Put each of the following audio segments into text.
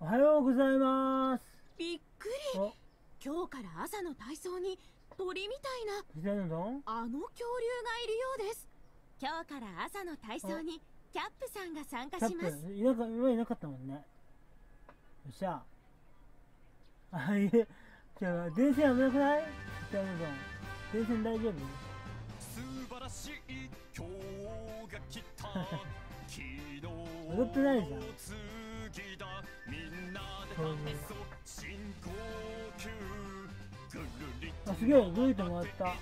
おはようございます。 びっくり。今日から朝の体操に鳥みたいなあの恐竜がいるようです。今日から朝の体操にキャップさんが参加します。 今いなかったもんね。よっしゃ。あ、いえ、じゃあ電線危なくない？電線大丈夫？ 素晴らしい今日が来た踊ってないじゃん。 みんなで試そう深呼吸ぐるりとあ、すげえ、動いてもらった。回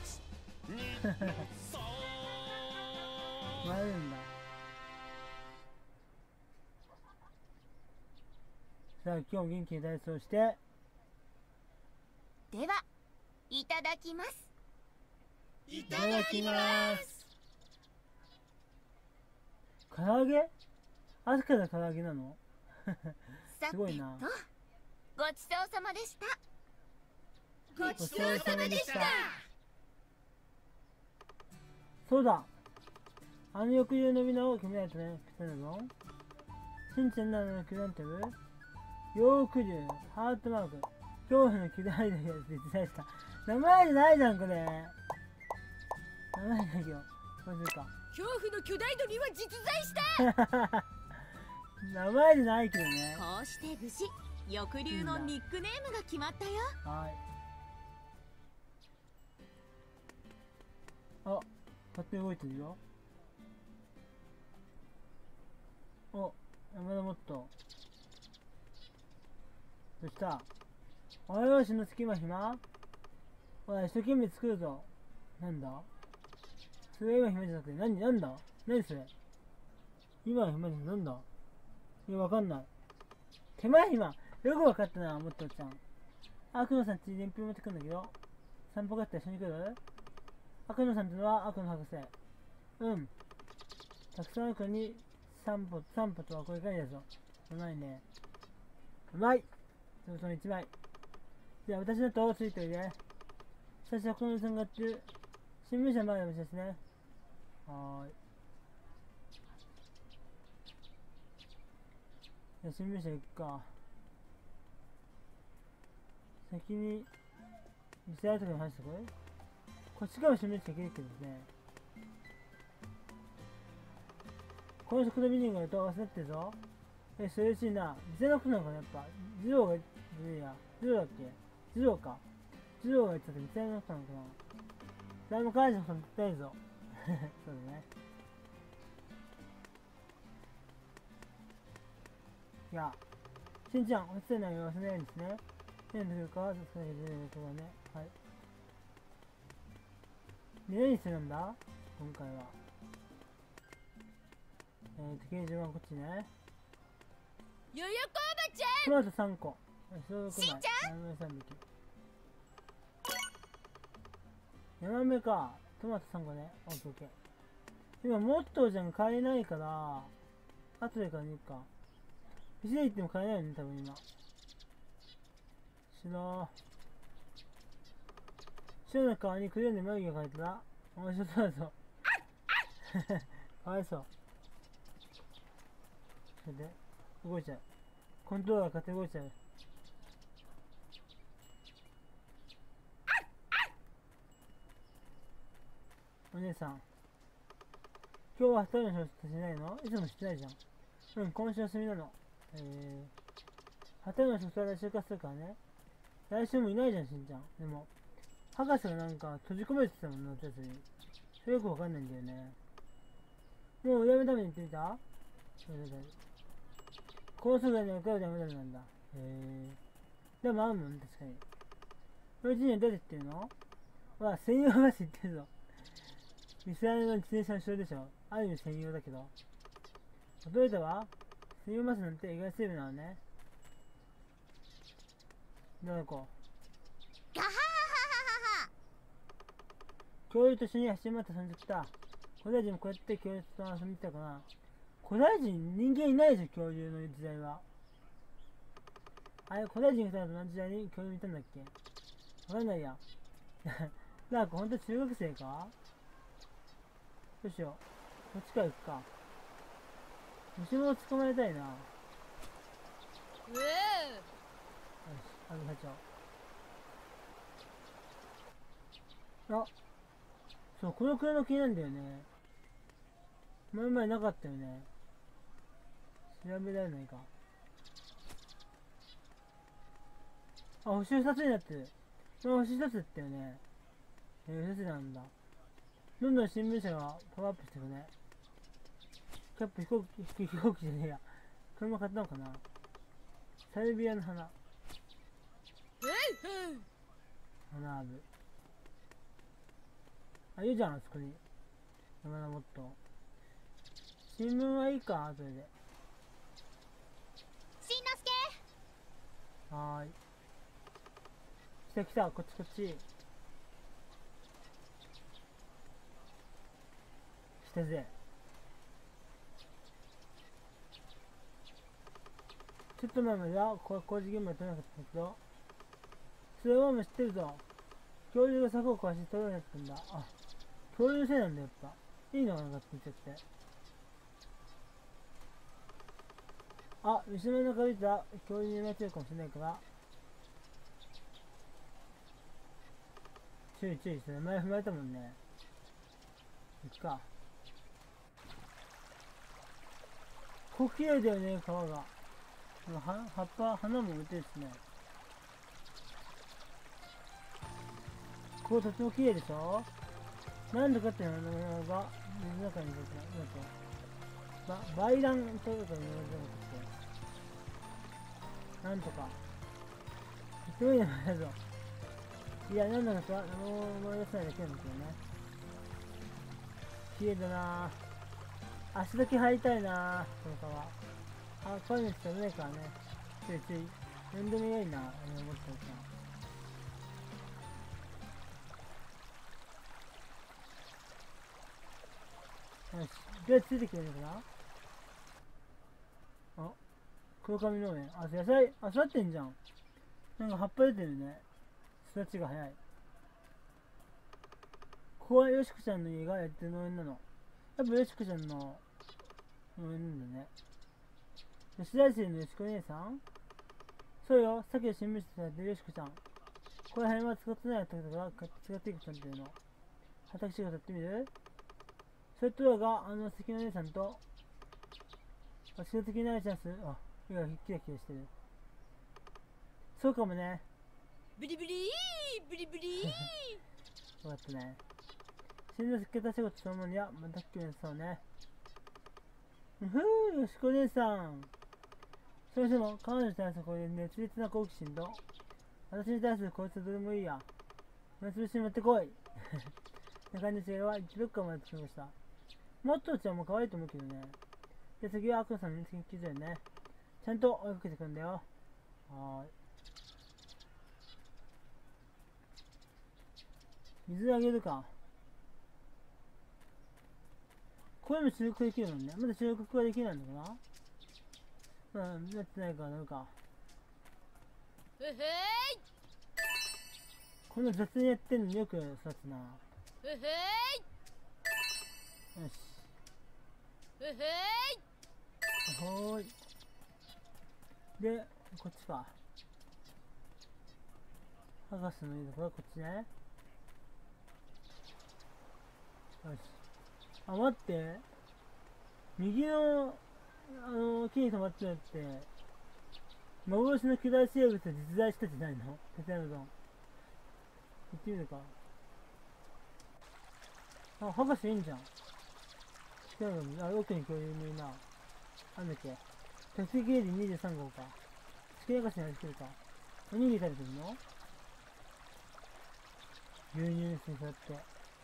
るんだ。さあ、今日元気に体操して。 では、いただきます。 いただきます。唐揚げ？朝から唐揚げなの？すごいな。 ごちそうさまでした。 ごちそうさまでした。そうだ。あの抑留のみなを決めないとね、来たのぞ。しんちゃんなのキュランテル、ヨークリュウ、ハートマーク、恐怖のキュライダーが実在した。名前じゃないじゃん、これ。名前だけど。これか。 恐怖の巨大鳥は実在した。 名前じゃないけどね。 こうして無事、翼竜のニックネームが決まったよ。 はい。あ、勝手に動いてるよ。お、山田もっと。どうした？おはようしの隙間暇？ほら、一生懸命作るぞ。なんだ？それ今暇じゃなくて、なんだ？何それ？今は暇じゃなんだ？いや、わかんない。手前暇。よくわかったな、もっとちゃん。悪野さんち伝票持ってくんだけど。散歩があったら一緒に来る？悪野さんってのは悪野博士。うん。たくさんある子に散歩とはこれからだぞ。うまいね。うまい！その1枚。じゃあ私のとついておいで。最初はこのさんがやってる。新聞社までのですね。はーい。じゃあ新聞社行くか。先に見せられたから話してこれ。こっちから新聞社行けるけどね。この食堂ビニングがると忘れてるぞ。それ嬉しいな。見せなくなるのかな、やっぱ。二郎が、いや、二郎だっけ？二郎か。二郎が言ってたって見せなくなるのかな。誰も感謝さん絶対いいぞ。そうだね。いや、しんちゃん、落ちてないよ、忘れないんですね。変なとか、それでとかね。はい。で、何してるんだ今回は。掲示板こっちね。 よよこおばちゃん。 トマト3個。 しんちゃん。 山目か。トマト3個ね。オッケーオッケー。今、モットーじゃん買えないから、後で買いに行くか。店行っても買えないよね、多分今。白の皮にクレヨンで眉毛が描いたら、面白そうだぞ。かわいそう。それで、動いちゃう。コントローラー勝手に動いちゃう。お姉さん。今日は2人の仕事しないの？いつもしてないじゃん。うん、今週休みなの。2人の仕事は来週化するからね。来週もいないじゃん、しんちゃん。でも、博士がなんか閉じ込めてたもんな、夏休み。それよくわかんないんだよね。もうやめために言ってみた？高速がね、分かるダメダメなんだ。でもあるもん、確かに。これ1年出てってるの？わ、専用バス行ってるぞ。ミスライの自転車の後ろでしょ。ある意味専用だけど。驚いたわ。専用バスなんて意外セーブなのね。どうこう。 ガハハハハハ。 恐竜と一緒に走り回って遊んできた。古代人もこうやって恐竜と遊んできたかな。古代人、人間いないでしょ、恐竜の時代は。あれ、古代人がいたのと同じ時代に恐竜見たんだっけ？わかんないや。なんかほんと中学生か？どうしよう。こっちから行くか。虫物捕まえたいな。 うちゃう。あ、そう、この車気なんだよね。前々なかったよね。調べられないか。あ、星2つになってる。星1つだったよね。2つなんだ。どんどん新聞社がパワーアップしてるね。キャップ飛行機じゃねえや。車買ったのかな。サルビアの花。花あぶ。あ、いいじゃん、あそこに。山田もっと。新聞はいいか、それで。 しんのすけ。はーい。来た来た、こっちこっち。来たぜ。ちょっと前までは工事現場やってなかったんだけど、それはもう知ってるぞ。恐竜が柵を壊して取られたんだ。あ、恐竜のせいなんだやっぱ。いいのかな、って言っちゃって。あ、後ろの中歩いたら恐竜に間違うかもしれないから、注意して、前踏まれたもんね。行くか。ここ綺麗だよね、川が。葉っぱ、花も売ってるですね。こことっても綺麗でしょ。なんでかっていうのが水の中に出て梅蘭というか言われてなんとかすごい名前だぞ。いや、なんだかさ、思い出せないだけなんですよね。綺麗だなぁ。足だけ入りたいなぁ、この川。あ、こういうのしかないからね。注意。面倒見がいいな、思ってるさ。よし。どうやってついてくれるのかな。あ、黒髪農園。あ、野菜、あ、育ってんじゃん。なんか葉っぱ出てるね。育ちが早い。ここはよしこちゃんの家がやってる農園なの。やっぱよしこちゃんの農園なんだね。吉田市のよしこ姉さん。そうよ、さっきの新聞紙されてるよしこちゃん。ここら辺は使ってないところが使っていくちゃんっていうの。私が立ってみる。それとが、素敵な姉さんと、私が的なチャンス、あ、いや、キラキラしてる。そうかもね。 ブリブリーブリブリーよかったね。しんのすけた仕事そのものにはまた興味そうね。よしこ姉さん。それでも彼女に対するこういう熱烈な好奇心と、私に対するこいつはどれもいいや。目つぶしに持ってこい。な感じではどっかまで来ました。もっとちゃんも可愛いと思うけどね。で、次はアクロさんの見つけに来てよね。ちゃんと追いかけてくんだよ。はーい。水あげるか。これも収穫できるもんね。まだ収穫はできないのかな。やってないからなるか。この雑にやってんのによく育つな。よし。ほーい。で、こっちか。博士のいいところはこっちね。よし。あ、待って。右の、木に止まってるって、幻の巨大生物が実在したじゃないの？テテノドン。行ってみるか。あ、博士いいんじゃん。テテノドン、あ、奥に恐竜もいるな。なんだっけ。特殊ゲージ23号か。地形博士にやってるか。おにぎり食べてるの？牛乳水だって。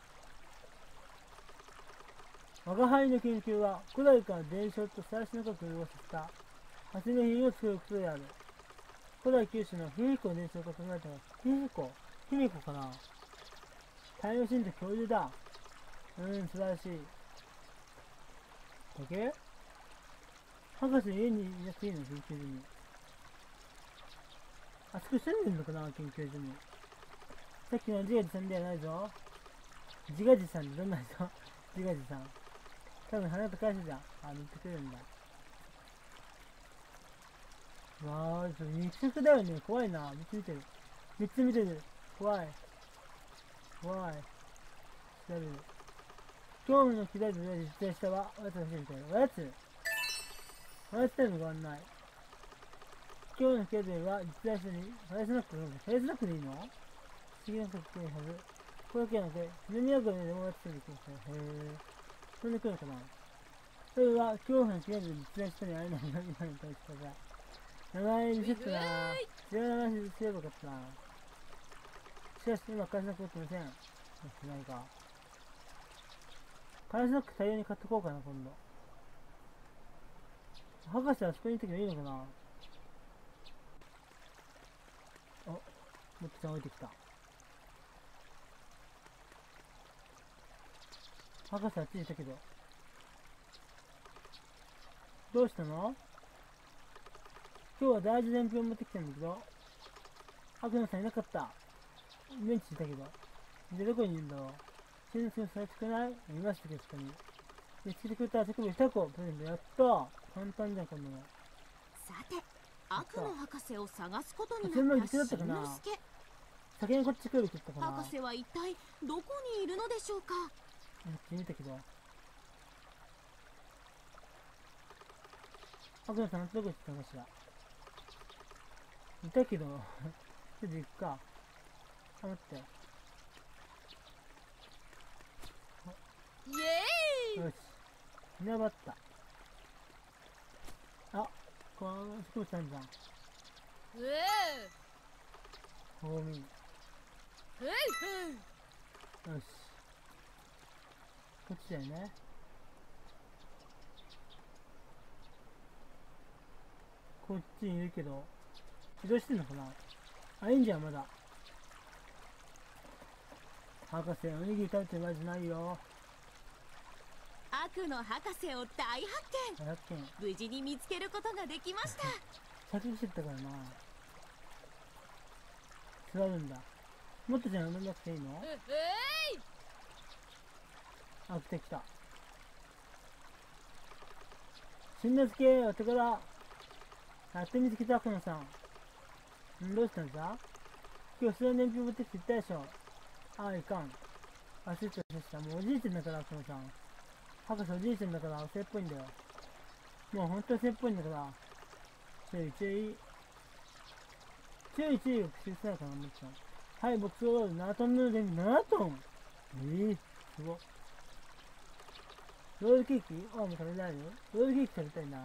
我が輩の研究は古代から伝承と最新の科学を融合させた発明品を作ることである。古代九州の卑弥呼の伝承が考えたら、卑弥呼かな。太陽神と恐竜だ。素晴らしい。だけ博士家にいなくていいの？研究所に。あそこ住んでんのかな、研究所に。さっきの自画自賛ではないぞ。自画自賛ってどんな人？自画自賛。多分花と返すじゃん。あ、塗ってくれるんだ。 わあ、ちょっと肉食だよね。怖いな。3つ見てる。3つ見てる。怖い。怖い。調べる。興味の機材で実践したは、おやつが欲しいみたいな。おやつおやつタイムがあんない。今日の機材は実演したに、ファイスナックファイスナックでいいの不思議なこと聞くはず。これだけなので、自分にあるのでもおやつできました。へぇ。そんで来るのかな。それは、恐怖の機材で実演したに会えないのに今に対してが。名前見せたなぁ。違う名前にすればよかったな。しかし、今、返さなくてません。しないか。返さなく大量に買ってこうかな、今度。博士はそこにいるときもいいのかな。お、もっとちゃん置いてきた。博士はあっちにいたけど。どうしたの？今日は大事な伝票を持ってきたんだけど、悪魔さんいなかった。ベンチにいたけど。で、どこにいるんだろう。先生されてくない？いましたけど、そこに。見つけてくれたら、手首2個プレゼント。やったー。簡単じゃん、こんなの。 さて、悪の博士を探すことになったしんのすけ。 先にこっち来るって言ったかな。 博士は一体どこにいるのでしょうか。 見たけど。悪魔さんどこ行ったのかしら。いたけど、ちょっと行くか。あ、待って。 イエーイ。 よし。見なばった。あ、この植物あんじゃん。ゴミ。よし。こっちだよね。こっちにいるけど、移動してんのかな。あ、いいんじゃん、まだ。博士、おにぎり食べてる場合じゃないよ。 悪の博士を大発見。無事に見つけることができました。 先走ってたからな。座るんだ。もっとじゃあ飲みなくていいの？あ、来た来た。しんのすけ、お手柄。やって見つけた、悪魔さん。どうしたんだ？今日数年分持ってきて言ったでしょ。ああ、いかん。焦った焦った。もうおじいちゃんだから、悪魔さん。博士おじいちゃんだから汗っぽいんだよ。もうほんと汗っぽいんだから。注意注意。注意注意を口さないかな、もちろん。はい、牧草ロール7トンの電気7トン。すごっ。ロールケーキ？あ、もう食べられる？ロールケーキ食べたいな。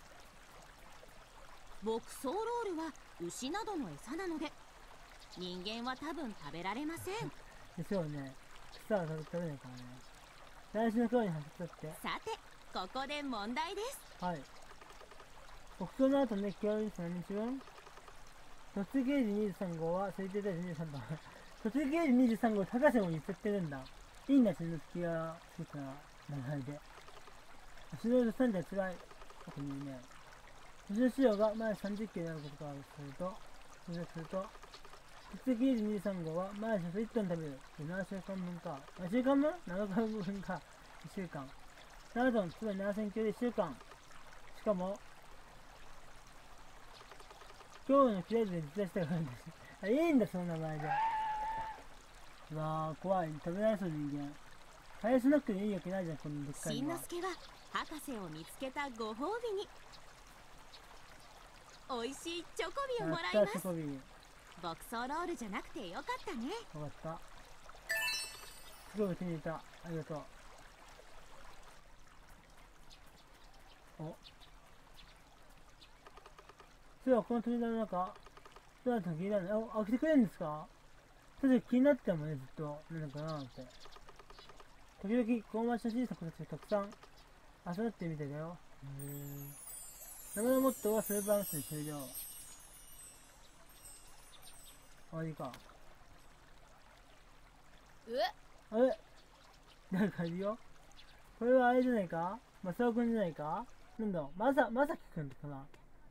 牧草ロールは牛などの餌なので、人間は多分食べられません。 でしょうね。草は食べれないからね。大事な川に走ったって。 さて、ここで問題です。 はい。牧草の後ね、気温率何日分？突撃ゲージ23号は推定大事23番。突撃ゲージ23号高瀬も言っちゃってるんだ。いいんだ、しんのすけが好きな名前で。足の3じゃつらい。ここにね。星の資料が前30キロになることからすると、突撃ゲージ23号は毎食1トン食べる。7週間分か。7週間分 ?7 日分か。1週間。7トン、つまり7000キロで1週間。しかも、今日のクレイズで実在したからです。あ、いいんだ、その名前で。うわー、怖い。食べられそう人間。ハイスナックでいいわけないじゃん、このでっかいのは。 しんのすけは、博士を見つけたご褒美に、美味しいチョコビをもらいます。牧草ロールじゃなくてよかったね。 よかった。すごい手に入れた。ありがとう。お。そういえばこの扉の中、どうなったの気になるの？開けてくれるんですか？確かに気になってたもんね、ずっと。なんかなーって。時々、この街の小さな子たちがたくさん集まってみたいだよ。名前のモットーはスーパーマスに終了。終わりか。あれなんかいるよ。これはあれじゃないか？マサオくんじゃないか？なんだまさきくんかな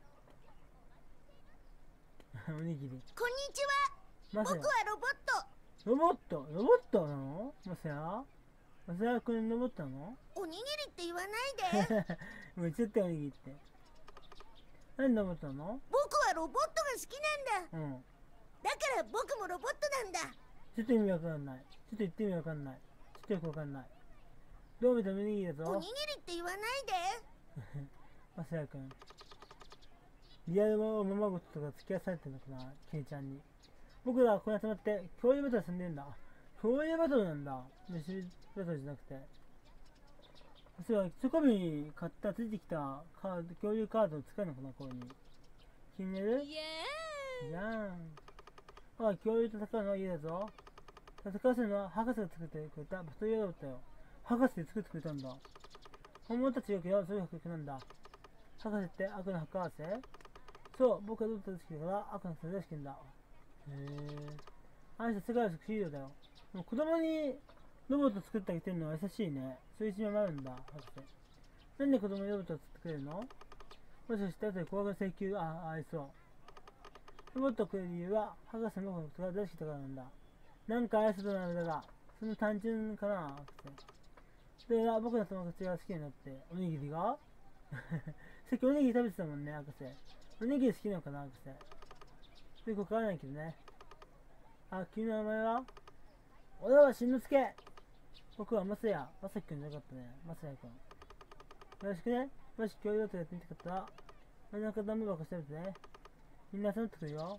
おにぎり。 こんにちは。僕はロボット。 ロボットなの？マサヤくんロボットなの？ おにぎりって言わないで。 もう言っちゃったよ、おにぎりって。何ロボットなの？ 僕ははロボットが好きなんだ。だから僕もロボットなんだ。 ちょっと意味わかんない。ちょっと言って意味わかんない。ちょっとよくわかんない。どう見てもおにぎりだぞ。 おにぎりって言わないで。 まさやくん。リアルおままごととか付き合わされてるのかな、ケイちゃんに。僕らはここに集まって恐竜バトル遊んでんだ。恐竜バトルなんだ。飯バトルじゃなくて。そういえば、チョコビ買ったついてきた恐竜カードを使うのかな、こういうに。気に入る？ イエーイ。 じゃーん。ほら、恐竜と戦うのはいいだぞ。戦わせるのは博士が作ってくれたバトルロボットよ。博士で作ってくれたんだ。本物たちよけど、そういう迫力なんだ。博士って悪の博士？そう、僕はロボットが好きだから悪のそれが好きなんだ。へぇ。あの人世界のヒーローだよ。もう子供にロボット作ってあげてるのは優しいね。そういう一面もあるんだ、博士。なんで子供にロボットを作ってくれるの？もしかして後で高額請求、ありそう。ロボットをくれる理由は、博士のことが大好きだからなんだ。なんか愛想となるだが、その単純かな、博士。それが僕の友達が好きになって、おにぎりがさっきおにぎり食べてたもんね、博士。おにぎり好きなのかな、博士。よくわからないけどね。あ、君の名前は？俺はしんのすけ。僕はまさや。まさきくんじゃなかったね。まさやくん。よろしくね。もし恐竜バトルやってみたかったら、真ん中ダメ箱してみてね。みんな集まってくるよ。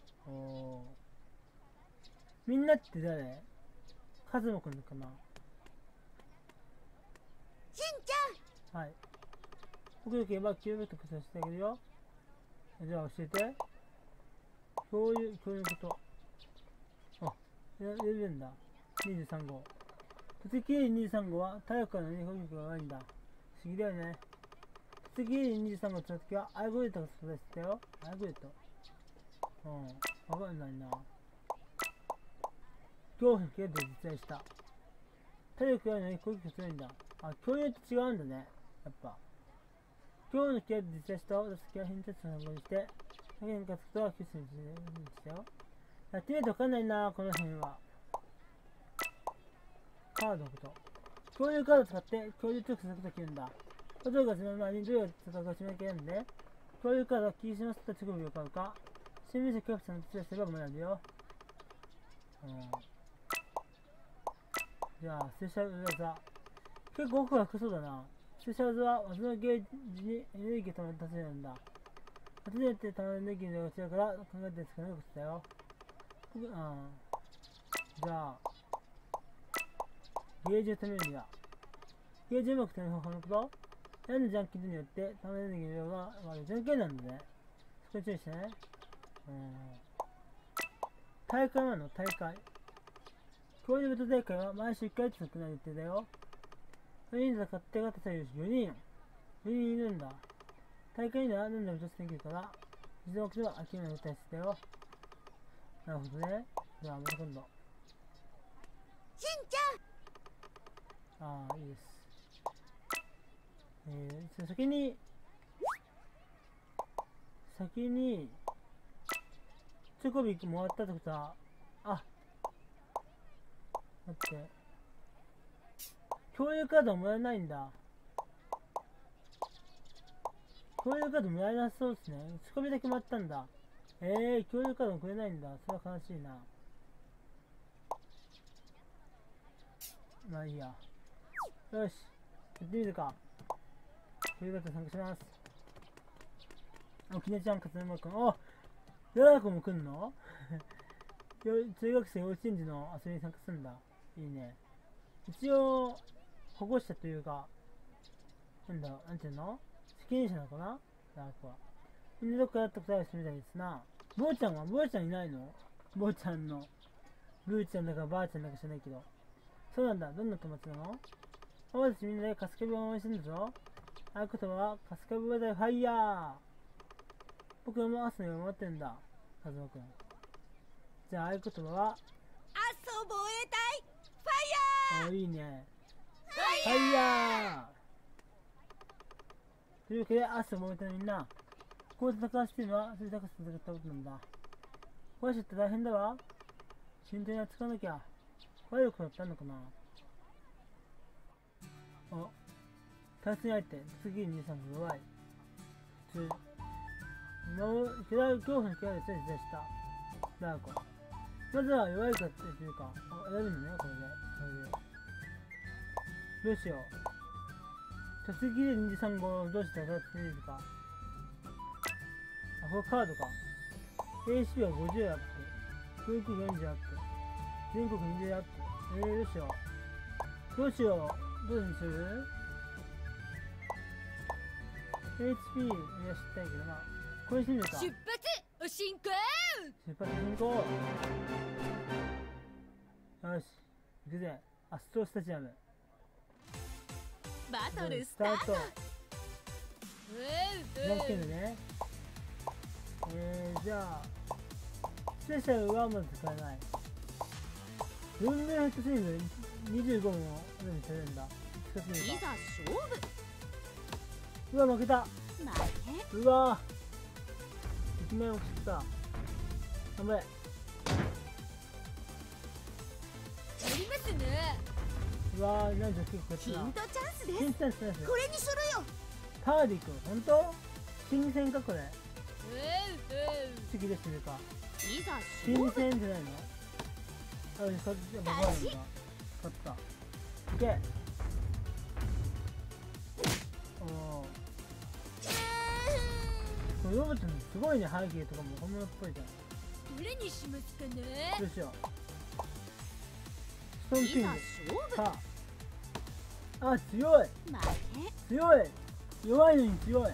みんなって誰？カズモくんかな？ しんちゃん。はい。僕よければ恐竜バトルさせてあげるよ。じゃあ教えて。恐竜のこと。あ、やれるんだ。23号。突撃23号は体力からの日本力が悪いんだ。不思議だよね。突撃23号を使うときはアイゴレットが存在してたよ。アイゴレット。わかんないな。恐怖の系で実在した。体力が悪いのに攻撃が強いんだ。あ、恐竜と違うんだね。やっぱ。恐怖の系で実在したを出すときは偏差値を参考にして、変化することは9種にしたよ。やってみるとわかんないな、この辺は。カードのこと。恐竜カードを使って恐竜強くすることができるんだ。バトルが始まる前にどうやって戦うか決めなきゃいけないんで、恐竜カードは霧島した直後に買うか、新聞社キャプテンの手伝いすればもらえるよ。じゃあ、スペシャル技。結構奥が深そうだな。スペシャル技は技のゲージにエネルギーを貯めたせいなんだ。初めて貯めるエネルギーの量が違うから考えて使うことだよ。じゃあ、ゲージを貯めるには、ゲージをうまく貯める方法のこと、何のジャンキーによって貯めるエネルギーの量が悪い。ジャンキーなんだね。そこに注意してね。大会なの？大会。恐竜バトル大会は毎週1回ずつ行う予定だよ。4人で戦って勝った選手4人。4人いるんだ。大会には何でも一つできるから、自動機では諦めない体質だよ。なるほどね。じゃあまた今度。 しんちゃん。いいです。先に、チョコビックもらったってことは、待って。共有カードもらえないんだ。共有カードもらえなそうですね。チョコビだけもらったんだ。共有カードもくれないんだ。それは悲しいな。まあいいや。よし。やってみるか。共有カード参加します。きねちゃん、かつねまくん。やらこも来んの中学生幼稚園児の遊びに参加するんだ。いいね。一応、保護者というか、なんていうの？責任者なのかな？やらこは。みんなどっかやったことある人みたいですな。坊ちゃんいないの？坊ちゃんの。ブーちゃんだかばあちゃんだか知らないけど。そうなんだ。どんな友達なの？俺たちみんなでカスカビを応援してるんだぞ。合言葉は、カスカビバトルファイヤー。僕も朝に思ってるんだ。カズマくん。じゃあ合言葉は、 遊ぼえたいファイヤー。 いいね。ファイヤーというわけで、朝燃えたみんな、こう戦わせてるのは、それだけ戦ったことなんだ。これ知って大変だわ。慎重に扱わなきゃ。体力だったのかな。対戦相手、次に23が弱い。普通。 恐怖のキャラでした。ダーコ。まずは弱いかっていうか、選ぶんだね、これで。どうしよう。突撃で2次3号どうしたらっていうか。これカードか。AC は50アップ。空気40アップ。全国20アップ。どうしよう。どうにする？ HP 増やしたいけどな。これしてみるか。 出発進行。 よし、行くぜ。アストロスタジアム。 バトルスタート。 じゃんけんでね。じゃあ、スペシャルはまず使えない。文明ヘッドスイング25も取れるんだ。使ってみるか。 いざ勝負。 うわ、負けた。うわー、1面を切った。頑張れ。やりますね。 うわー、なんか結構勝ったな。 ヒントチャンスです。 ヒントチャンス。 これにするよ。 ターディ君、ほんと新鮮かこれ。次でするか。 いざ新勝負。 鮮じゃないの？あ、勝った。勝った。いけ。ロボットのすごいね、背景とかも本物っぽいじゃん。 どれにしますかね。 どうしよう。ストーンキング。さあ。あ、強い。強い。弱いのに強い。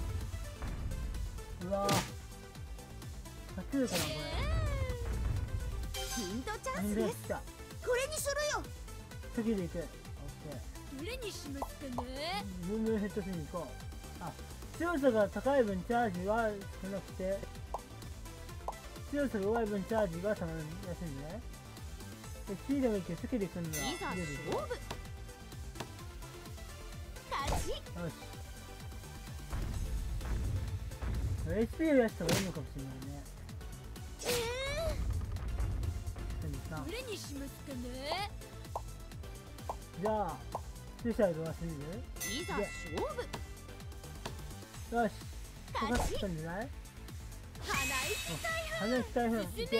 うわぁ。勝てるかな、これ。 ヒントチャンスです。 これにするよ。 次でいく。オッケー。どれにしますかね。 ムームーヘッドスに行こう。あ、強さが高い分チャージは少なくて、強さが弱い分チャージがたまりやすいんだね。で、C でもいいけど、次で組んだら。 いざ勝負。勝ち。よし。 HP を増やした方がいいのかもしれないね。 どれにしますかね。 じゃあ、スペシャルドはする？ いざ勝負。 よし、かかったんじゃない？鼻息台風。いけ。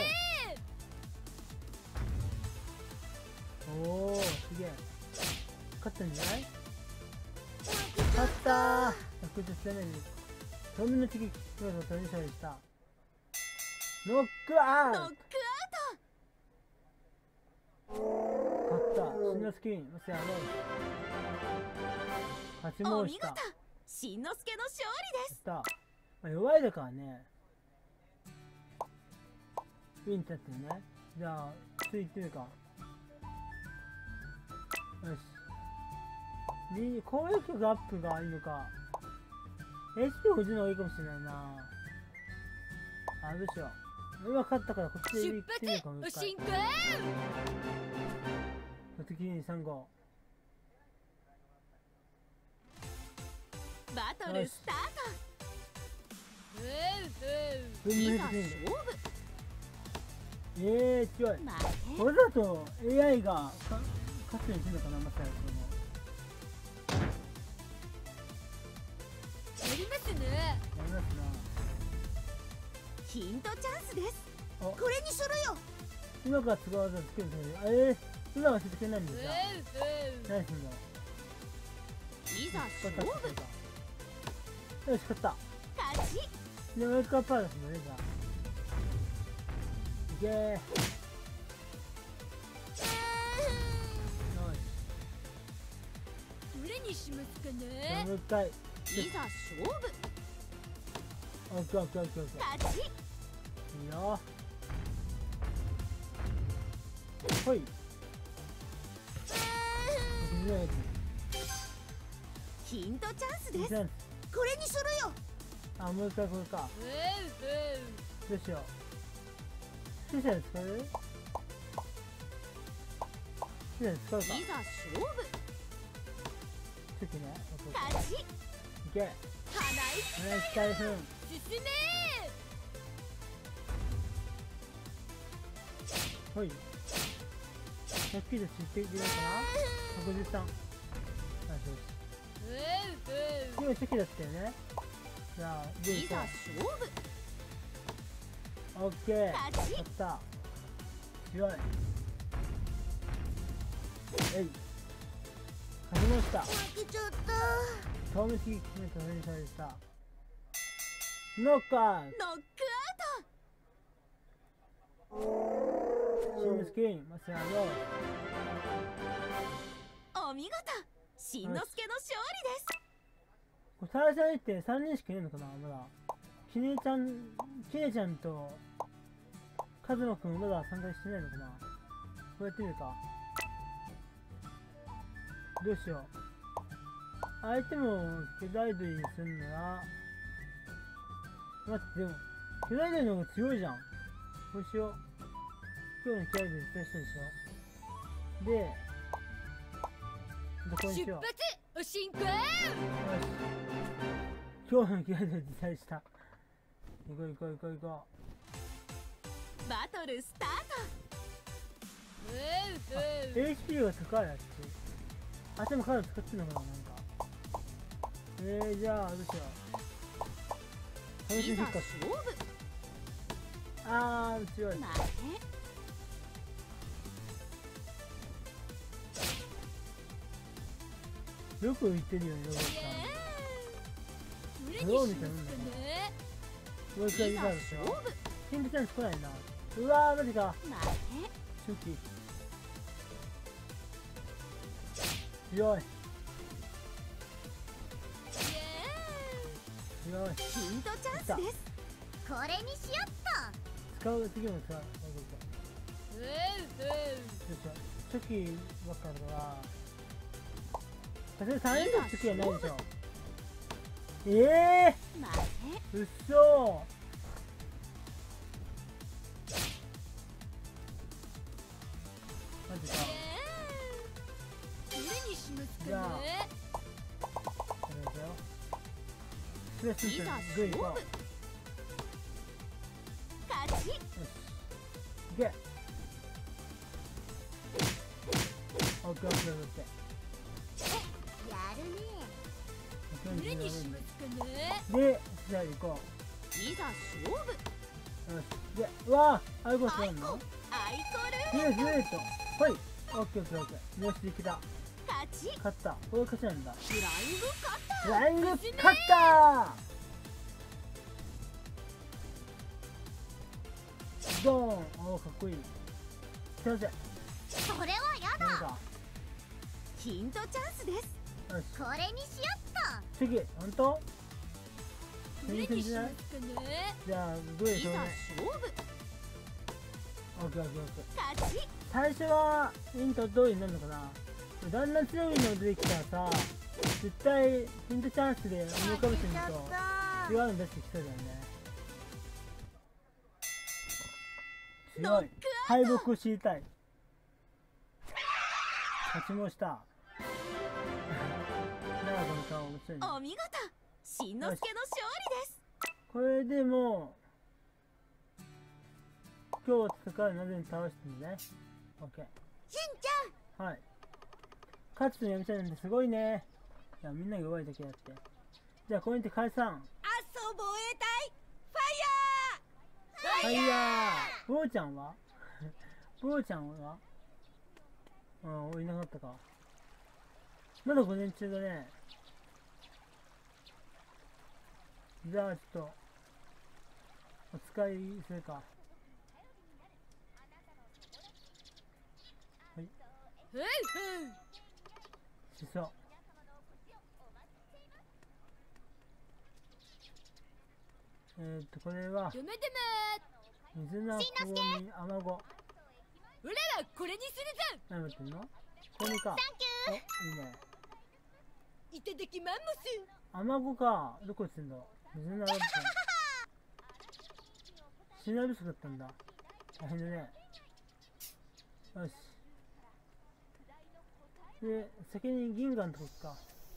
おー、すげえ。勝ったんじゃない？勝ったー。110ダメージ。透明の敵、黒と鳥勝利した。ノックアウト。勝った。しんのすけに、まさやろう。勝ち申した。 しんのすけの勝利です。 まあ、弱いだからね。ウィンってやってるね。じゃあ、ついてるか。よし。攻撃力アップがいいのか。HP 補充の方がいいかもしれないな。あ、どうしよう。今勝ったからこっちで行ってみるかも。 進行。 敵に3号。 バトルスタート。 いざ勝負。強い。これだと AI が勝つようにするのかな、まさやこれも。 やりますね。 やりますな。 ヒントチャンスです。 これにするよ。 今から使う技をつけるんだけど、今はつけないんだよ。何すんだ。 いざ勝負。 よし、勝った。 勝ち。 で、もう一回パー出すんだね、じゃあ。いけー。 どれにしますかね。 もう一回。 いざ勝負。 オッケーオッケーオッケーオッケー。 勝ち。 いいよ。ほい。 ヒントチャンスです。 これにするよ。 あ、もう一回これか。どうしよう。スペシャル使う？スペシャル使うか。 いざ勝負。 次ね。 勝ち。いけ。 鼻息台風。 進め。 ほい。100キロ知っているかな。153。よしよし。今初期だったよね。じゃあ、 いざ勝負。 オッケー。勝った。強い。えい。勝ちました。 負けちゃった。 賞味期限達成された。ノックアウト。しんのすけ、マスターよ。 お見事。しんのすけの勝利です。 これ対戦って3人しかいるのかな、まだ。きねちゃんとカズノくんまだ参加してないのかな。こうやってみるか。どうしよう。相手も巨大鳥にするなら、待って、でも巨大鳥の方が強いじゃん。こうしよう。今日の巨大鳥絶対したでしょ。で、これにしよう。 出発お進行。よし、 今日の巨大鳥実際した。行こう行こう行こう行こう。バトルスタート。 HP が高いやつ。あ、でもカード使ってんのかな、なんか。じゃあどうしよう。楽しみ復活。あー、強い。よく言ってるよね、ロボットさん。どう見てるんだよね。もう一回見たでしょ。ヒントチャンス来ないな。うわー、マジか。初期。強い。強い。 ヒントチャンスです。 これにしよっと。 使う次も使う。初期ばっかだから。それ3連続時はないでしょ。うっそマジか。じゃあこれだよ。スレスングー行こう。 勝ち。よし、 いけ。オッケーオッケーオッケー。 やるね。 で、じゃあ行こう。いざ勝負。 よし。で、うわぁ、アイコスなんの？ アイコル。 イエスイエスと。はい。オッケーオッケーオッケー。よし、できた。勝った。これ勝ちなんだ。フライング勝ったドーン。おー、かっこいい。すいません。 それはやだ。 ヒントチャンスです。 これにしよっと。 次、ほんと？全然じゃない？じゃあ、どうでしょうね。オッケーオッケーオッケー。最初はヒント通りになるのかな。だんだん強いの出てきたらさ、絶対ヒントチャンスで思い浮かべてみると違うの出してきそうだよね。強い。敗北を知りたい。勝ちもした。 お見事、しんのすけの勝利です。 これでも今日戦うので倒してるね。オッケー。 しんちゃん。はい。勝つのやめちゃうんですごいね。いや、みんなが弱いだけだって。じゃあこれにて解散。 遊ぼえたい。 ファイヤー。ブローちゃんはブローちゃんはいなかったか。まだ午前中だね。じゃあちょっとお使いするか。はい。しそ。これは水のこごみアマゴ。 俺はこれにするぞ。 何やってんの？これか。お、いいね。 いただきマンモス。 アマゴか。どこにすんの？水のアマゴ。シナリスだったんだ。大変だね。よし。で、先に銀河のとこか。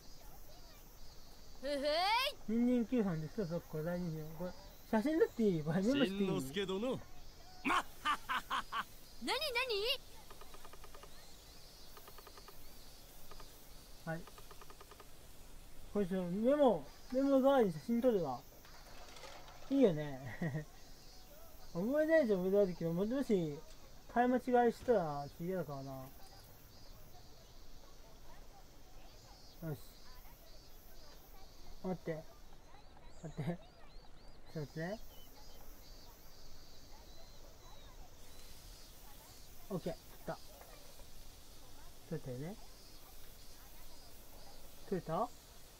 ニンニン9本で一つこれ大事よ。これ写真撮っていい？これメモしていい？ しんのすけ殿。まっはっはっは。 なになに？ はい。これメモ代わりに写真撮るわ。いいよね。 覚えないじゃ覚えないけど、もし買い間違いしたら嫌だからな。よし。待って。待って。ちょっと待ってね。オッケー。来た。取れたよね。取れた？も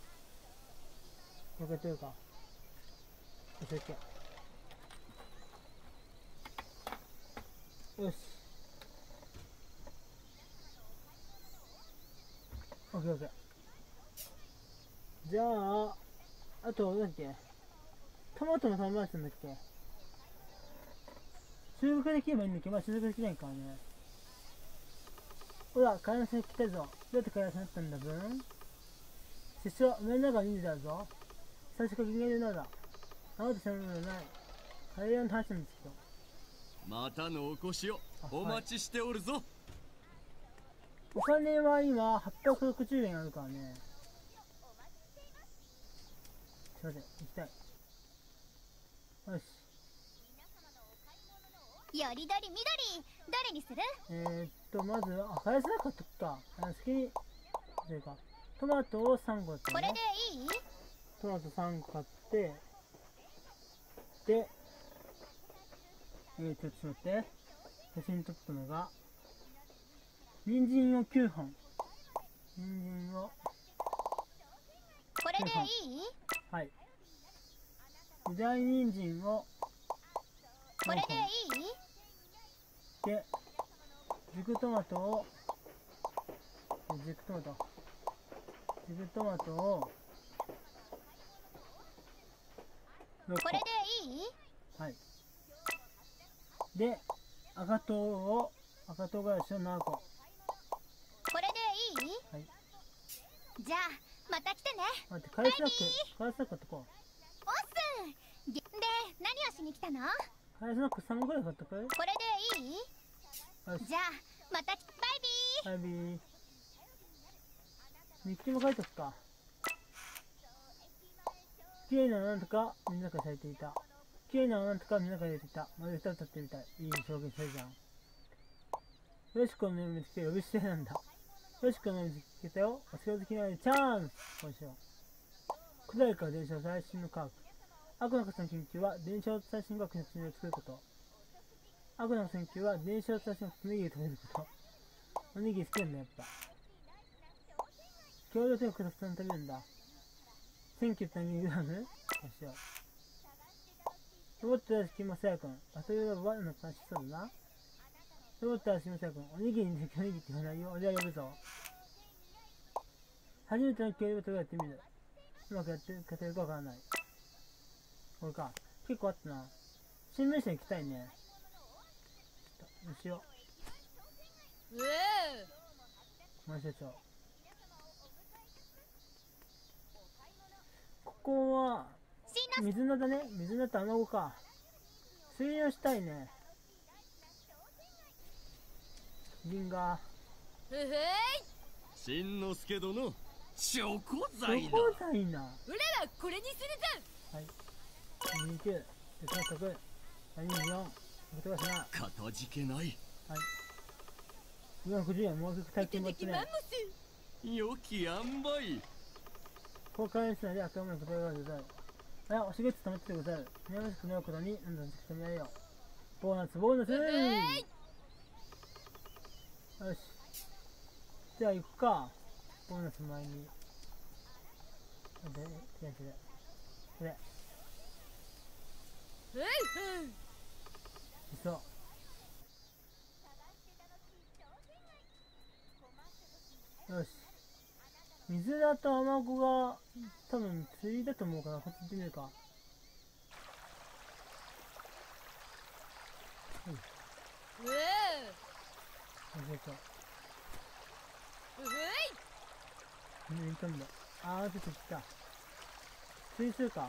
う一回取るか。よし、オッケー。よし。オッケーオッケー。じゃあ、あと、なんだっけ、トマトの3番したんだっけ。収穫できればいいんだけど、まあ収穫できないからね。ほら、買い出しに来たぞ。どうやって買い出しになったんだブン。師匠、目の中にいるだぞ。最初から銀河流なら、あなた知らないのない。大量の話なんですけど。 またのお越しをお待ちしておるぞ。はい、 お金は今860円あるからね。すいません、行きたい。よし。 よりどりみどり、どれにする？ まずは、返せなかったか。好きに、というか、トマトを3個買って、 これでいい？ トマト3個買って、で、ちょっと待って、写真撮ったのが、人参を9本。人参を、 これでいい？ はい。大人参を、 これでいい？ で、熟トマトを、熟トマトを、6個。 これでいい？ はい。で、赤唐辛子を7個。 これでいい？ はい。 じゃあ、また来てね。 待って、返さなく買ってこう。 おっす。で、何をしに来たの？ 返さなく3個ぐらい買ってこい。 これでいい？ よし。 じゃあ、またバイビー。 バイビー。日記も書いとくか。綺麗なのなんとかみんなからされていた。綺麗なのなんとかみんなからされていた。まるで2つ立ってみたい。いい表現されるじゃん。よしこの夢見つけ呼び捨てなんだ。よしこの夢見つけたよ。お城好きなのにチャンス。こうしよう。古代から電車の最新の科学。悪の科学の研究は電車の最新科学の薬を作ること。悪の研究は電車の最新のおにぎりを食べること。おにぎり好きなんだやっぱ。協力力たくさん食べるんだ。1900g? どうしよう。ロボットやしきまさやくん。バトルロボはなんかしそうだな。ロボットやしきまさやくん。おにぎりにおにぎりって言わないよ。俺は呼ぶぞ。初めての協力バトルをやってみる。うまくやって勝てるかわからない。これか。結構あったな。新聞社行きたいね。ちょっと、どうしよう。マジ社長。ここは、水菜だね。水菜と卵か。水泳したいね。銀河。 しんのすけ殿、チョコ材な。 チョコ材な。 俺らこれにするぞ。 はい。29、で、早速、24、ことがしな。 かたじけない。 はい。460円、もうすぐ体験持ってね。 良き塩梅。 公開しないで赤物の答えがござる。あ、おしげつ溜まっててござる。宮本くのことに、なんだんしてみられよ。ボーナス、ボーナスよし。じゃあ行くか。ボーナス前に。で、違う。これ。そう。よし。水菜と卵が多分釣りだと思うから、こっち行ってみるか。よいしょ。行ったんだ。あー、ちょっと来た。釣りするか。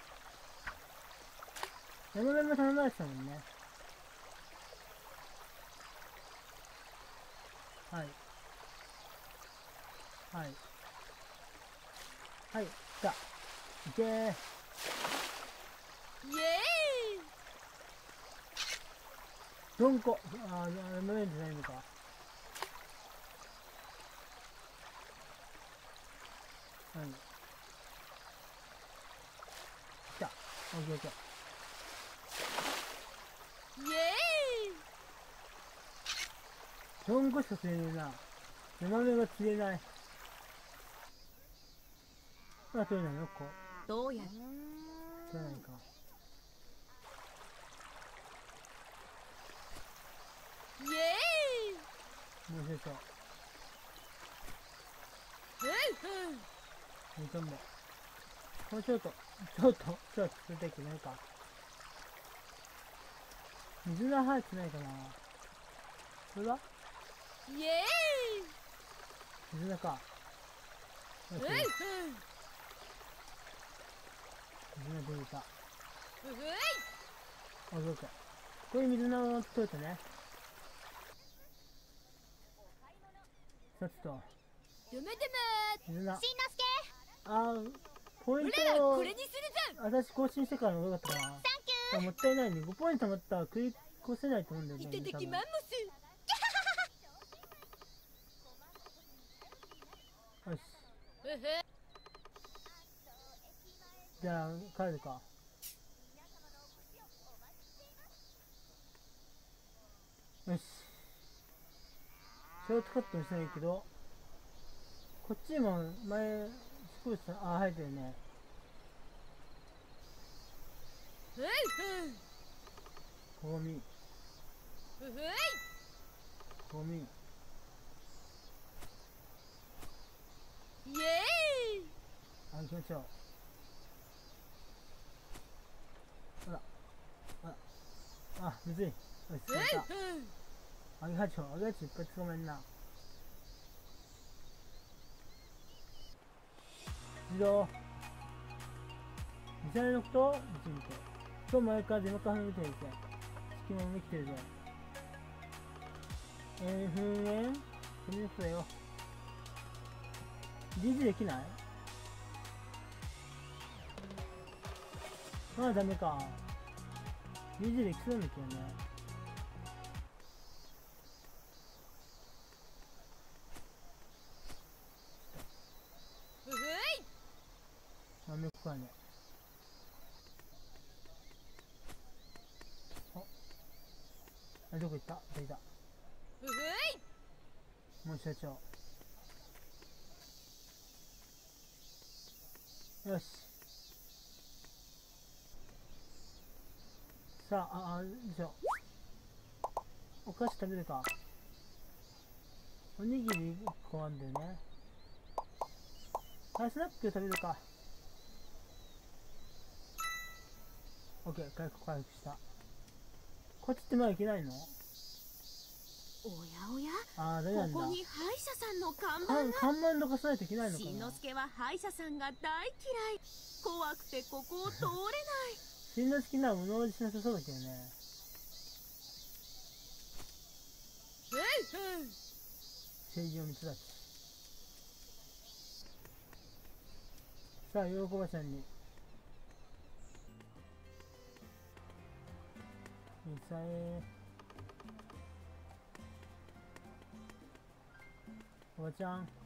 山辺も頼まれてたもんね。はい。はい。はい、来た。いけー。 イエーイ。 4個。ああ、無縁じゃないのか。はい。来た。オッケーオッケー。 イエーイ。 4個しか釣れねえな。7目が釣れない。あ、取れないよ、ここ。 どうやら取れないか。 イエーイ。 面白そう。2トンボ。もうちょっと釣りたいけどないか。水が入ってないかな。これだイエ水だか。よし。水が出てた。あ、どうか。ここに水菜を取れたね。さつと。 水菜。 しんのすけ。 あー、ポイントを私更新してからの方が良かったかな。 サンキュー。 もったいないね。5ポイント貯まったら繰り越せないと思うんだよね。 いただきマンモス。よし。じゃあ、帰るか。よし。ショートカットにしないけど、こっちにも前、少し、あ、生えてるね。ゴミ。ゴミ。 イエーイ。 あ、行きましょう。あ、むずい。よし、釣れた。アゲハチョウいっぱい捕まえんな。自動。ミサイルのこと見てみて。今日前からデモカフェ見てるぜ。地球も生きてるぜ。噴煙それのことだよ。DG できない？まあダメか。DG できそうなんだけどね。豆こかね。あ、どこ行った？どこ行った？もう社長。よし。さあ、よいしょ。お菓子食べるか。おにぎり1個あんだよね。スナック食べるか。オッケー、回復した。こっちってまだ行けないの？ おやおや、 あー、ダメなんだ。 ここに歯医者さんの看板が。 看板とかしないといけないのかな。 しんのすけは歯医者さんが大嫌い。怖くてここを通れない。 しんのすけなら物おじしなさそうだけどね。正義を見つだし。さあ、喜ばちゃんに。ミサエ。おばちゃん。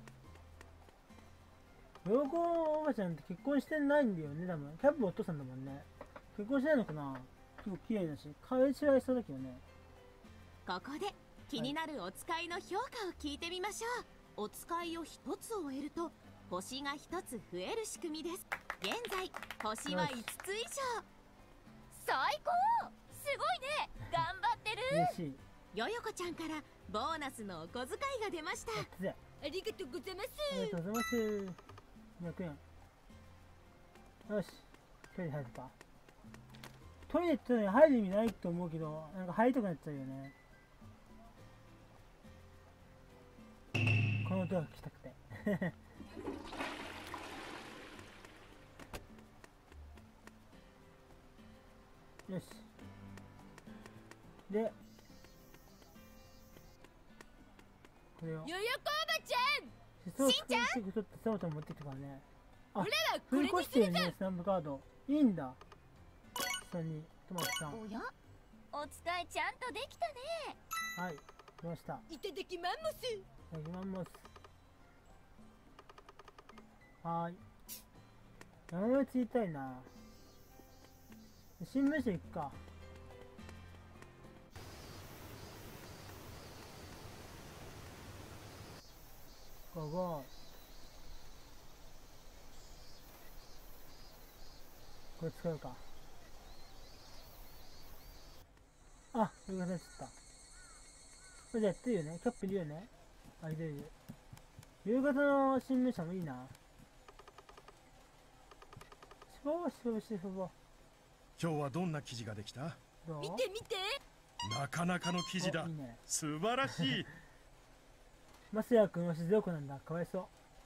喜おばちゃんって結婚してないんだよね、多分。キャップお父さんだもんね。結婚してないのかな？結構綺麗だし、顔違いそうだけどね。 ここで気になるお使いの評価を聞いてみましょう。お使いを1つ終えると星が1つ増える仕組みです。現在星は5つ以上。 最高。すごいね。頑張ってる。 嬉しい。 よよこちゃんからボーナスのお小遣いが出ました。ありがとうございます。 ありがとうございます。200円。よし。トイレ入るか。トイレって入る意味ないと思うけど、なんか入りたくなっちゃうよね。この音が聞きたくて。よし。で、これを。 よよこおばちゃん。 しんちゃん。ちょっとサボタン持ってきたからね。あ、 俺らこ振りれに越してるね、スタンプカード。いいんだ。下に、トマトさん。 おや。 お使いちゃんとできたね。 はい、来ました。 いただきマンモス。 いただきます。はーい。山のついたいな。新聞社行くか。ゴーゴー。これ使うか。あ、夕方にちゃった。これじゃやってるよね。キャップいるよね。あ、いるいる。夕方の新聞社もいいな。しぼぼ。 今日はどんな記事ができた？ どう？ 見て見て。 なかなかの記事だ。 いいね。 素晴らしい。 マスヤ君は静岡なんだ。かわいそう。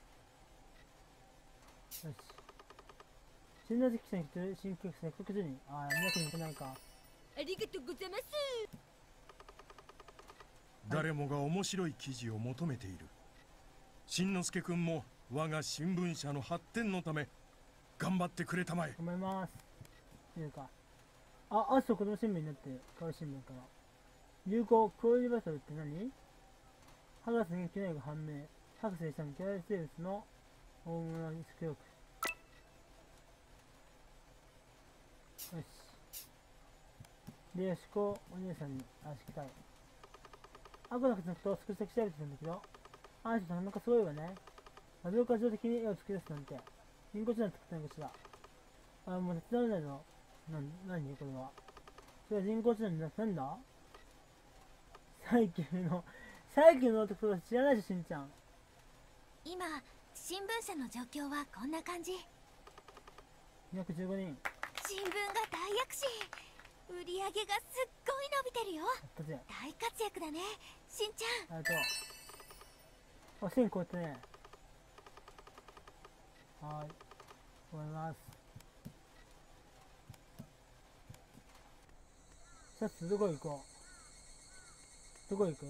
よし。新の時期に来てる新曲せっかくに。ああ、200人来ないか。 ありがとうございます。 誰もが面白い記事を求めている。しんのすけくんも我が新聞社の発展のため頑張ってくれたまえ。 頑張ります。いうか。あ、明日子供新聞になってる。川新聞から。流行クオリバトルって何？博士研究内容が判明。博士さん巨大生物の大物にスクロク。よし。で、よしこお姉さんに話聞きたい。アコのことのことを少しだけ調べてたんだけど、あの人なかなかすごいわね。画像化上的に絵を作り出すなんて。人工知能作ったのかしら。あ、もう手伝わないの。何これは。それは人工知能なんだ？最近のところ知らないでしょ、しんちゃん。 今、新聞社の状況はこんな感じ。 215人。 新聞が大躍進。売り上げがすっごい伸びてるよ。大活躍だね、しんちゃん。 ありがとう。あ、1000超えたね。はーい。思います。シャツどこ行こう？どこ行く？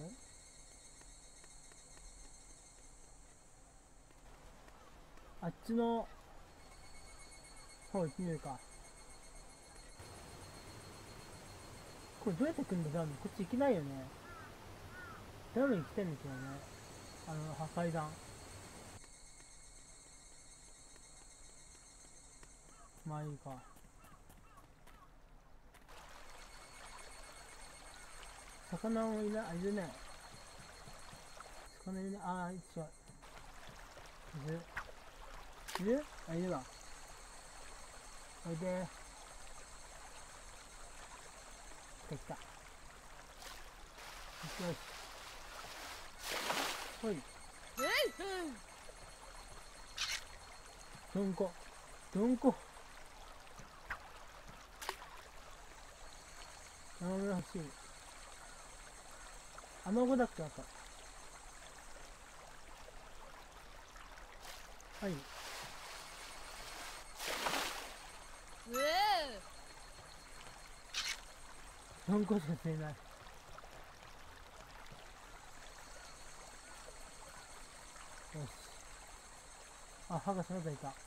あっちの方行ってみるか。これどうやって来るんだ？こっち行けないよね。ダムに来てんだけどね。破壊弾。まあいいか。魚もいるね。魚いるね。ああ、違う。いる？あ、いるわ。おいで。来た。よし。ほい。どんこ。生身欲しい。卵だっけあと。はい。どんこしか釣れない。よし。あ、歯がその他いた。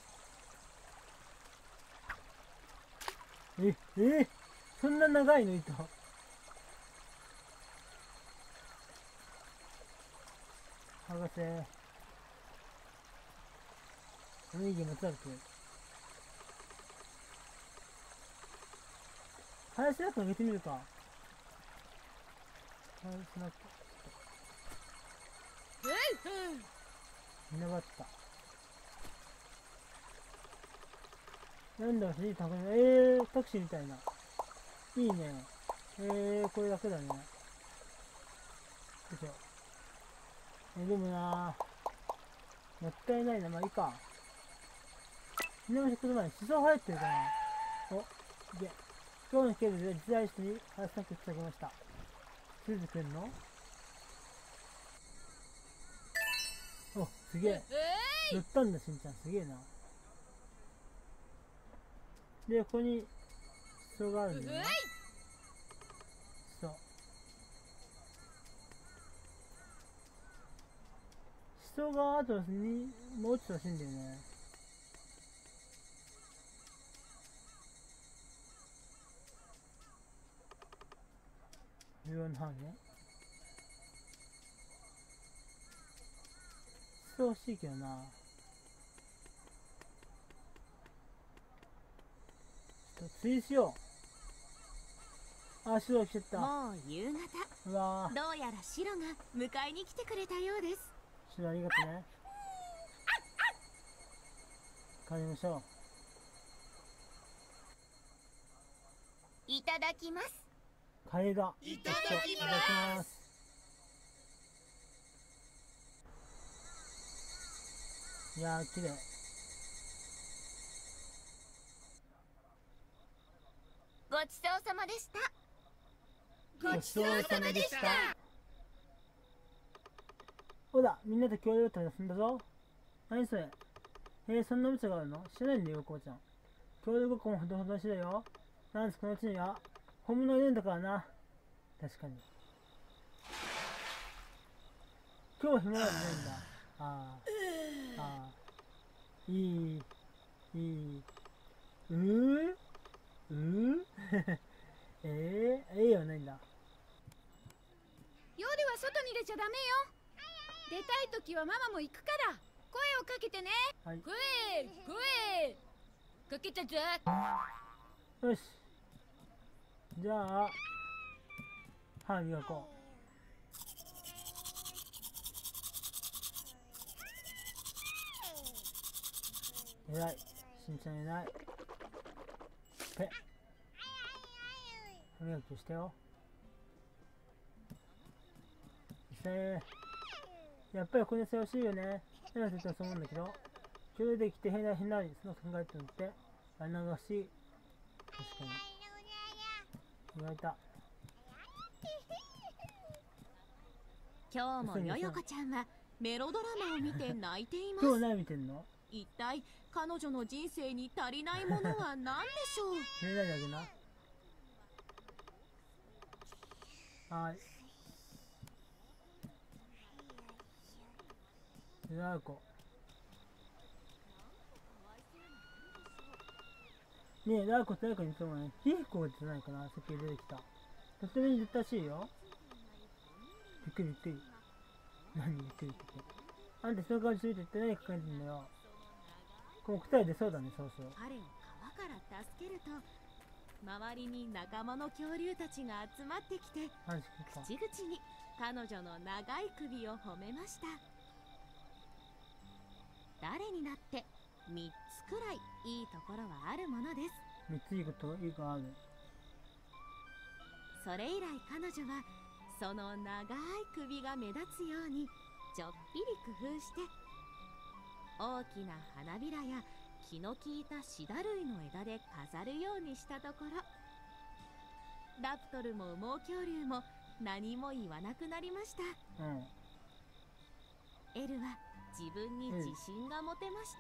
そんな長いの糸。博士。おにぎり持ちだって。ハヤスナックあげてみるか。ハヤスナック。粘った。なんだろう、いいタクシーみたいな。いいね。これだけだね。よいしょ。でもなぁ。もったいないな。まあいいか。みんなも食前に思想入ってるかな。お、で、今日のケーブルで実在室にハヤスナックつなげました。ついてくんの？お、すげえ。乗ったんだ、しんちゃん。すげえな。で、ここに、人があるんだよね。そう。人があとに、もうちょっと欲しいんだよね。 秒の範囲ね。してほしいけどな。ちょっと釣りしよう。あ、白来てった。 もう夕方。 うわー、 どうやら白が迎えに来てくれたようです。 白ありがとね。帰りましょう。いただきます。 カレーだ。 いただきます。 いただきます。いやー、綺麗。 ごちそうさまでした。 ごちそうさまでした。ほら、みんなで協力隊遊んだぞ。何それ。そんなおもちゃがあるの？知らないんだよ、こうちゃん。協力ごっこもほどほどしだよ。なんせこのうちには、本物がいるんだからな。確かに。今日は暇なんじゃないんだ。ああ。いい。はないんだ。 夜は外に出ちゃダメよ。出たいときはママも行くから、声をかけてね。 はい。 声かけたぞ。 よし。じゃあ、歯磨こう。偉い。しんちゃん偉い。ペ。歯磨きしてよ。やっぱりこれしてほしいよね。変な人はそう思うんだけど。それできて変なにその考えておいて、あれ流し。確かに。言われた。 今日もよよこちゃんはメロドラマを見て泣いています。 今日何見てんの？ 一体彼女の人生に足りないものは何でしょう？ 寝ないであげな。はい。ラウコ。ねえ、ラウコって誰かに言ったのね。ヒーコーじゃないかな、さっき出てきた。とてもに出たらしいよ。びっくりびっくり。何びっくりって。あんたその顔にすると言って何か書いてんだよ。この答え出そうだね、そうそう。 彼を川から助けると、周りに仲間の恐竜たちが集まってきて、口々に彼女の長い首を褒めました。誰になって3つくらいいいところはあるものです。 3ついいことある。 それ以来彼女はその長い首が目立つようにちょっぴり工夫して、大きな花びらや気の利いたシダ類の枝で飾るようにしたところ、ラプトルも羽毛恐竜も何も言わなくなりました。エルは自分に自信が持てました。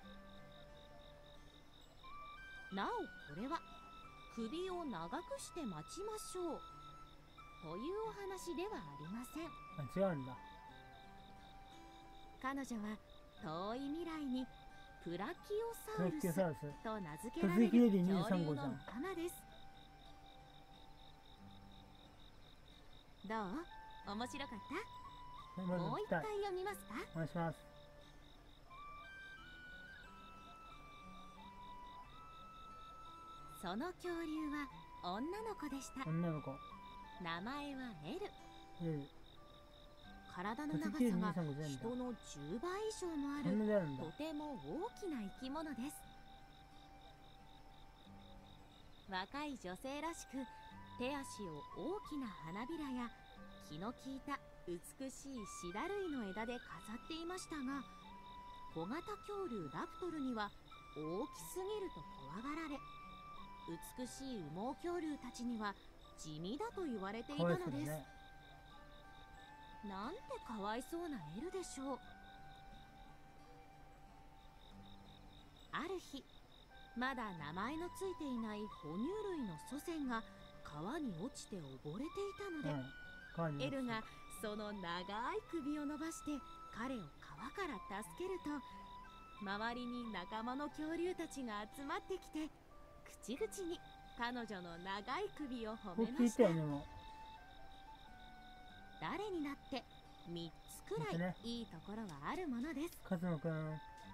なおこれは首を長くして待ちましょうというお話ではありません。 違うんだ。 彼女は遠い未来にプラキオサウルスと名付けられる恐竜の仲間です。どう？面白かった？もう一回読みますか？ お願いします。 その恐竜は女の子でした。 女の子。 名前はエル。体の長さが人の10倍以上もあるとても大きな生き物です。若い女性らしく手足を大きな花びらや気の利いた美しいシダ類の枝で飾っていましたが、小型恐竜ラプトルには大きすぎると怖がられ、美しい羽毛恐竜たちには地味だと言われていたのです。なんてかわいそうなエルでしょう。ある日、まだ名前のついていない哺乳類の祖先が川に落ちて溺れていたので、エルがその長い首を伸ばして彼を川から助けると、周りに仲間の恐竜たちが集まってきて、口々に彼女の長い首を褒めました。 誰になって3つくらいいいところはあるものです。 カズマくん、知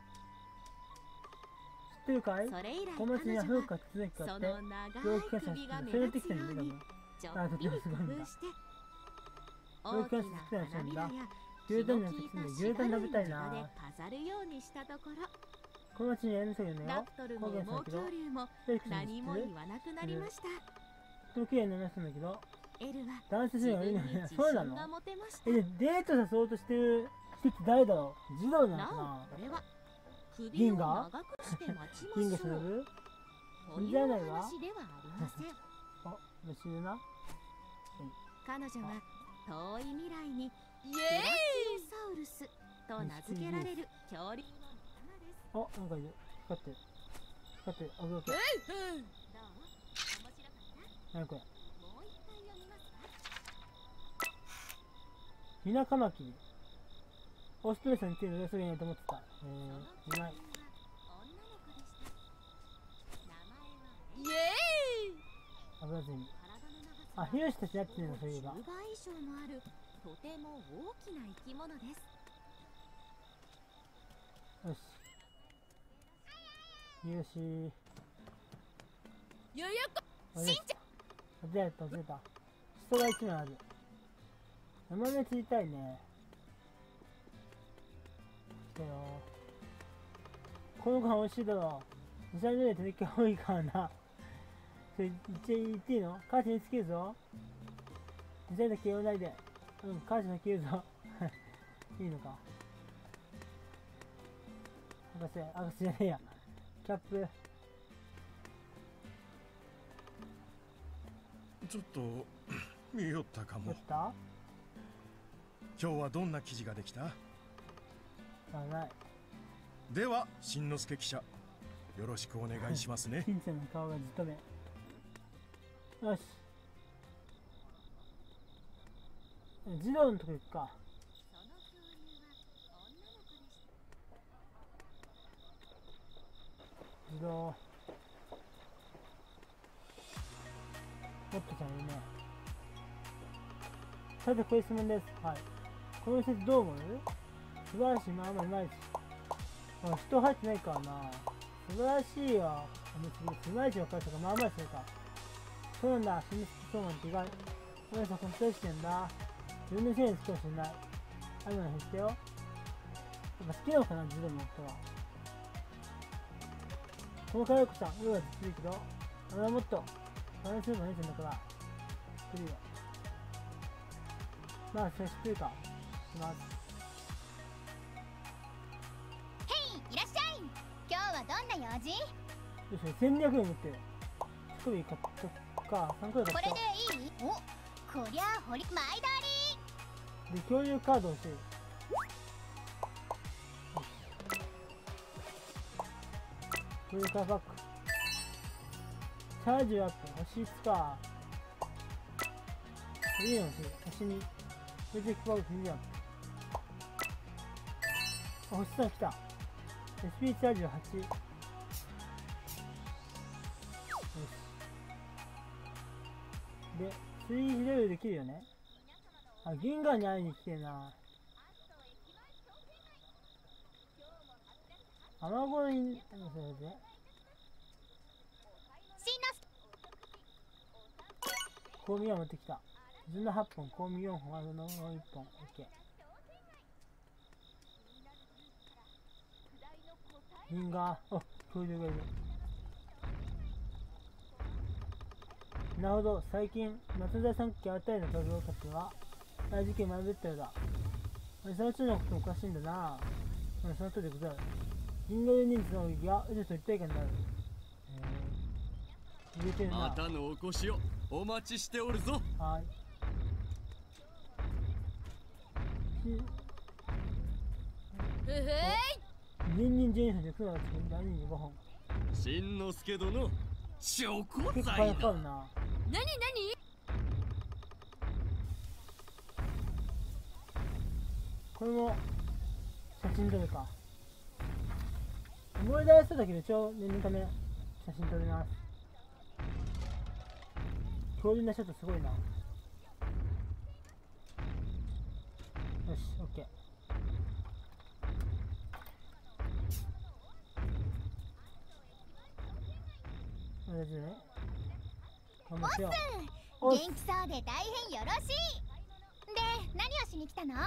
ってるかい？ それ以来小町には古くから続きそのがあって、 長い首が目立つようにちょっぴり工夫して大きな花びらや牛タンにして牛タン食べたいでな。 飾るようにしたところ、 小町にやるんですよね。 ラプトルも羽毛恐竜も何も言わなくなりました。 とても綺麗になりましたんだけど、 エルは男性陣がいいのね。そうなの？ が持てました。 デート誘おうとしてる人って誰だろう？児童なのかなな？ おこれは首を長くして待ちま銀河しょうする？ という話ではありません。 あ、嬉しいな。 彼女は遠い未来にイエブラキオサウルスと名付けられる恐竜の仲間です。 あ、なんかいる。光ってる。光ってる。あ、オッケー。 どう？面白かった？ 何これ？ もう一回読みますか？ ヒナカマキリ。オストレスに手を入れすぎないと思ってた。いない。 女の子でした。名前はイエアブラゼミ。 体の長さあ、ヒロシたちやってるの、そういえば。 10倍以上もあるとても大きな生き物です。 よし。よし。 ーイややこしんちゃん。外れた、外れた。人が1枚ある。山根ついたいね。来たよ。このご飯美味しいだろう。2、3秒で取り気多いからな。それ言っていいの？母ちゃんにつけるぞ。2歳だけ言わないで。母ちゃんに切るぞ。いいのか。博士じゃねえや。キャップ。 ちょっと見よったかも。 やった？ 今日はどんな記事ができた？ ない。 ではしんのすけ記者、よろしくお願いしますね。 しんちゃんの顔がずっと目。よし。児童のとこ行くか。 その恐竜は女の子でした。 児童。もっとちゃんいるね。さて、こういう質問です。はい。この施設どう思う？素晴らしい、まあまあいまいち。人入ってないからな。素晴らしいよ。いまいち分かる人がまあまあするか。そうなんだ、死に好きそうなんて意外。俺さ、この人してんだ。自分のせいに好きかもしれない。あるのに減ってよ。やっぱ好きなのかな、児童の人は。このかわい子さん、色がずっといいけど、あれはもっと、バランスの変遷だから、来るよ。まあ、それ知ってるか。します。 いらっしゃい。今日はどんな用事？ よし、1200円持ってる。乳首買ったか、3個でこ買った。 れでいい？お、こりゃあ毎度あり。 で、恐竜カード欲しい。恐竜カードバック。チャージアップ、星5か。いいの欲しい。星2。それで配るフィギュアップ。あ、星3来た。SP チャージは8。よし。で、追肥レベルできるよね。あ、銀河に会いに来てるな。雨乞いに、それで。 しんのす香味を持ってきた。水の8本、香味4本、あの1本。オッケー。銀河、あ、恐竜がいる。なるほど、最近、松田さん家あたりの画像たちは、大事件学べたようだ。その人のこともおかしいんだな。その通りでござる。銀河人数の泳ぎが宇宙と一体感になる。入れてるな。 またのお越しをお待ちしておるぞ。 はい。人参12分で黒がつくんだ。25本。 しんのすけ殿、証拠結構罪金かかだ。 るな。 なにこれも写真撮るか。思い出しただけで念のため写真撮ります。恐竜のショットすごいな。 よし、オッケー。大丈夫ね。頑張ってよ。 元気そうで大変よろしい。で、何をしに来たの？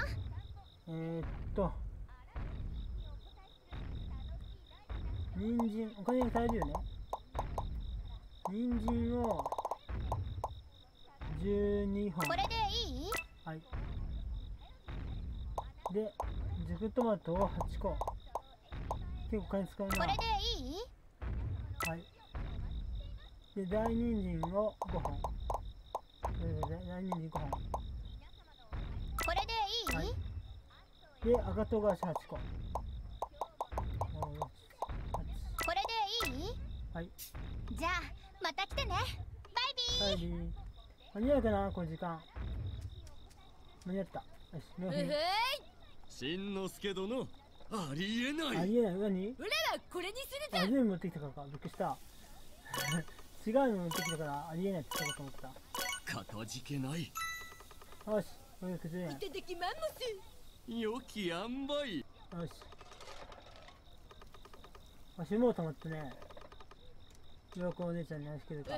人参、お金に足りるよね。人参を12本。 これでいい？ はい。で、熟トマトを8個。結構金使うな。 これでいい？ はい。で、大人参を5本。大人参5本。 これでいい？ はい。で、赤唐辛子8個。 これでいい？ はい。 じゃあ、また来てね。バイビー。 間に合うかな、この時間。間に合った。よし、納品。 しんのすけ殿、ありえない。 ありえない、何？ 俺らこれにするあ、全部持ってきたからか。びっくりした。違うの持ってきたからありえないって言ったかと思った。 かたじけない。 よし、490円。 いただきマンモス。 良き塩梅。 よし。足も溜まってね。よくお姉ちゃんに話しけるか。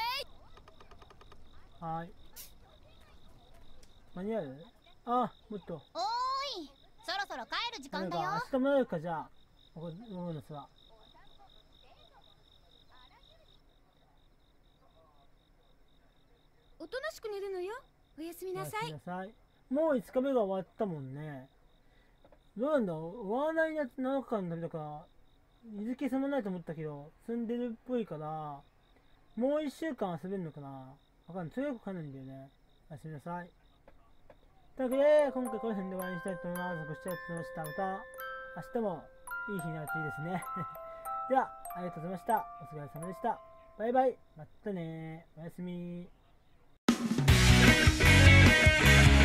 はーい。間に合う？あ、もっと。 おーい、そろそろ帰る時間だよ。 明日もらうか、じゃあ。ここ、ボーナスは。 おとなしく寝るのよ。おやすみなさい。 もう5日目が終わったもんね。どうなんだ、終わらないやつ7日間の旅だから、日付さまないと思ったけど、住んでるっぽいから、もう1週間遊べるのかな。わかんない。とにかくわかんないんだよね。おやすみなさい。というわけで、今回この辺で終わりにしたいと思います。ご視聴ありがとうございました。また、明日もいい日になるといいですね。では、ありがとうございました。お疲れ様でした。バイバイ。またね。おやすみ。